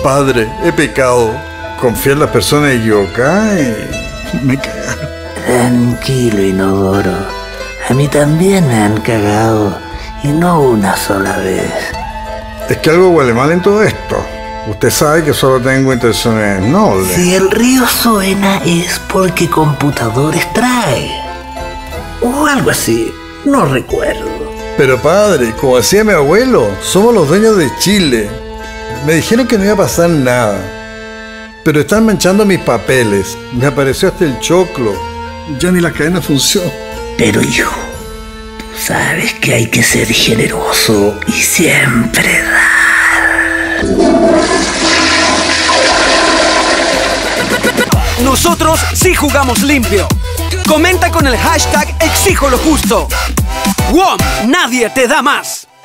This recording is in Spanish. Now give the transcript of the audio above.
Padre, he pecado. Confié en las personas equivocadas y me cagaron. Tranquilo, Inodoro. A mí también me han cagado. Y no una sola vez. Es que algo huele mal en todo esto. Usted sabe que solo tengo intenciones nobles. Si el río suena es porque computadores trae. O algo así. No recuerdo. Pero padre, como decía mi abuelo, somos los dueños de Chile. Me dijeron que no iba a pasar nada. Pero están manchando mis papeles. Me apareció hasta el choclo. Ya ni la cadena funciona. Pero hijo, tú sabes que hay que ser generoso y siempre dar. Nosotros sí jugamos limpio. Comenta con el hashtag Exijo lo Justo. WOM, nadie te da más.